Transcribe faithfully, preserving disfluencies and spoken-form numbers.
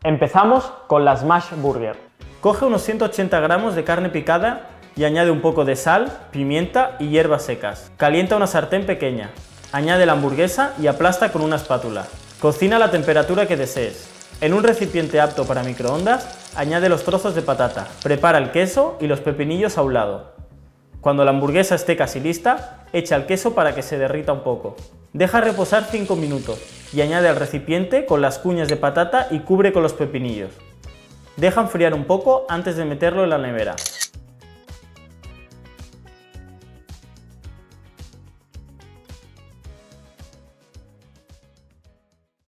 Empezamos con la Smash Burger. Coge unos ciento ochenta gramos de carne picada y añade un poco de sal, pimienta y hierbas secas. Calienta una sartén pequeña. Añade la hamburguesa y aplasta con una espátula. Cocina a la temperatura que desees. En un recipiente apto para microondas, añade los trozos de patata. Prepara el queso y los pepinillos a un lado. Cuando la hamburguesa esté casi lista, echa el queso para que se derrita un poco. Deja reposar cinco minutos y añade al recipiente con las cuñas de patata y cubre con los pepinillos. Deja enfriar un poco antes de meterlo en la nevera.